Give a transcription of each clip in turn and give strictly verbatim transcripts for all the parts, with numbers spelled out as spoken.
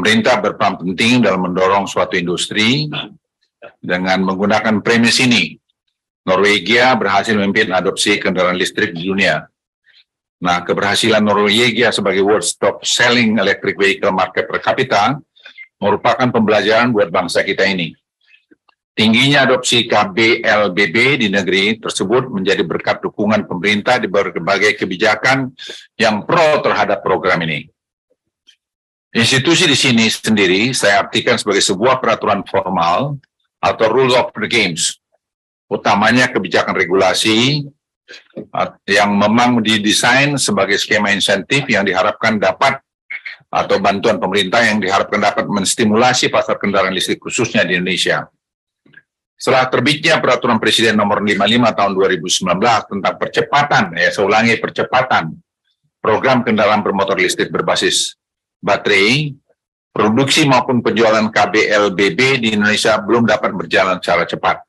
Pemerintah berperan penting dalam mendorong suatu industri dengan menggunakan premis ini. Norwegia berhasil memimpin adopsi kendaraan listrik di dunia. Nah, keberhasilan Norwegia sebagai world's top selling electric vehicle market per kapita merupakan pembelajaran buat bangsa kita ini. Tingginya adopsi K B L B B di negeri tersebut menjadi berkat dukungan pemerintah di berbagai kebijakan yang pro terhadap program ini. Institusi di sini sendiri saya artikan sebagai sebuah peraturan formal atau rule of the games, utamanya kebijakan regulasi yang memang didesain sebagai skema insentif yang diharapkan dapat atau bantuan pemerintah yang diharapkan dapat menstimulasi pasar kendaraan listrik khususnya di Indonesia. Setelah terbitnya Peraturan Presiden Nomor lima puluh lima Tahun dua ribu sembilan belas tentang percepatan, ya saya ulangi percepatan program kendaraan bermotor listrik berbasis baterai, produksi maupun penjualan K B L B B di Indonesia belum dapat berjalan secara cepat.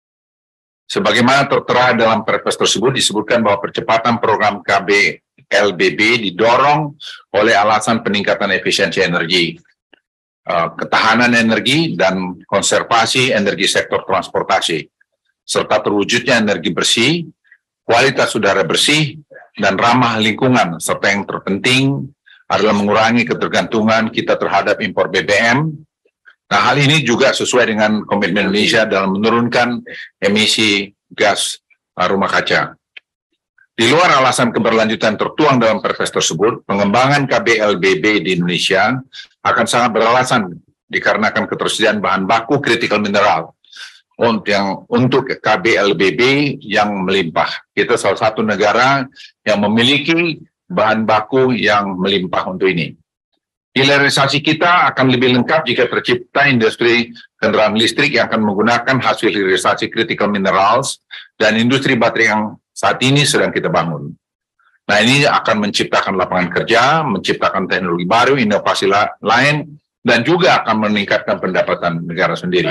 Sebagaimana tertera dalam Perpres tersebut disebutkan bahwa percepatan program K B L B B didorong oleh alasan peningkatan efisiensi energi, ketahanan energi, dan konservasi energi sektor transportasi, serta terwujudnya energi bersih, kualitas udara bersih, dan ramah lingkungan, serta yang terpenting adalah mengurangi ketergantungan kita terhadap impor B B M. Nah, hal ini juga sesuai dengan komitmen Indonesia dalam menurunkan emisi gas rumah kaca. Di luar alasan keberlanjutan tertuang dalam Perpres tersebut, pengembangan K B L B B di Indonesia akan sangat beralasan dikarenakan ketersediaan bahan baku kritikal mineral untuk yang untuk K B L B B yang melimpah. Kita salah satu negara yang memiliki bahan baku yang melimpah untuk ini. Hilirisasi kita akan lebih lengkap jika tercipta industri kendaraan listrik yang akan menggunakan hasil hilirisasi critical minerals dan industri baterai yang saat ini sedang kita bangun. Nah, ini akan menciptakan lapangan kerja, menciptakan teknologi baru, inovasi lain, dan juga akan meningkatkan pendapatan negara sendiri.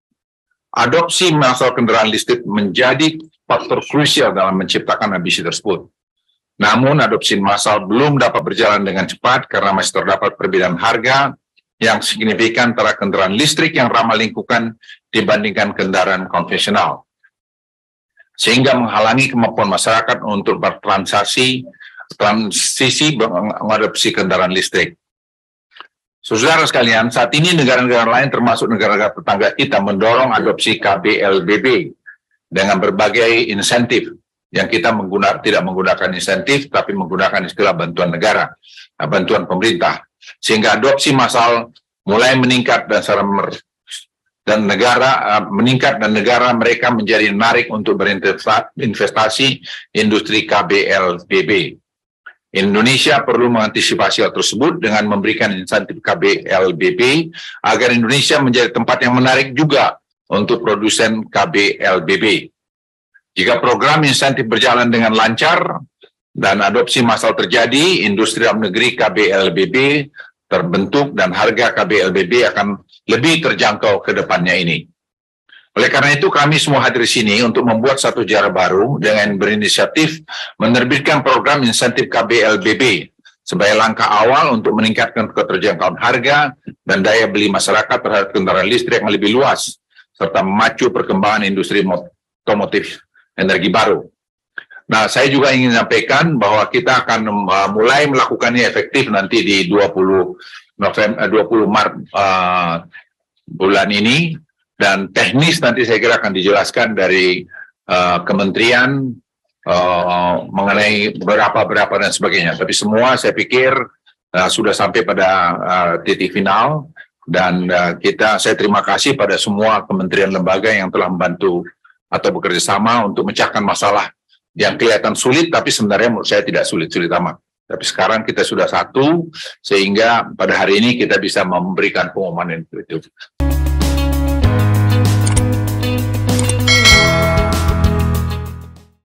Adopsi massal kendaraan listrik menjadi faktor krusial dalam menciptakan ambisi tersebut. Namun, adopsi massal belum dapat berjalan dengan cepat karena masih terdapat perbedaan harga yang signifikan antara kendaraan listrik yang ramah lingkungan dibandingkan kendaraan konvensional, sehingga menghalangi kemampuan masyarakat untuk bertransaksi transisi mengadopsi kendaraan listrik. Saudara sekalian, saat ini negara-negara lain termasuk negara-negara tetangga kita mendorong adopsi K B L B B dengan berbagai insentif yang kita menggunakan, tidak menggunakan insentif, tapi menggunakan istilah bantuan negara, bantuan pemerintah, sehingga adopsi massal mulai meningkat dan secara dan negara uh, meningkat dan negara mereka menjadi menarik untuk berinvestasi industri K B L B B. Indonesia perlu mengantisipasi hal tersebut dengan memberikan insentif K B L B B agar Indonesia menjadi tempat yang menarik juga untuk produsen K B L B B. Jika program insentif berjalan dengan lancar dan adopsi massal terjadi, industri dalam negeri K B L B B terbentuk dan harga K B L B B akan lebih terjangkau ke depannya ini. Oleh karena itu, kami semua hadir di sini untuk membuat satu sejarah baru dengan berinisiatif menerbitkan program insentif K B L B B sebagai langkah awal untuk meningkatkan keterjangkauan harga dan daya beli masyarakat terhadap kendaraan listrik yang lebih luas, serta memacu perkembangan industri otomotif energi baru. Nah, saya juga ingin menyampaikan bahwa kita akan uh, mulai melakukannya efektif nanti di dua puluh November, dua puluh Maret uh, bulan ini, dan teknis nanti saya kira akan dijelaskan dari uh, kementerian uh, mengenai berapa-berapa dan sebagainya. Tapi semua saya pikir uh, sudah sampai pada uh, titik final, dan uh, kita saya terima kasih pada semua kementerian lembaga yang telah membantu atau bekerja sama untuk memecahkan masalah yang kelihatan sulit, tapi sebenarnya menurut saya tidak sulit-sulit amat. Tapi sekarang kita sudah satu, sehingga pada hari ini kita bisa memberikan pengumuman itu.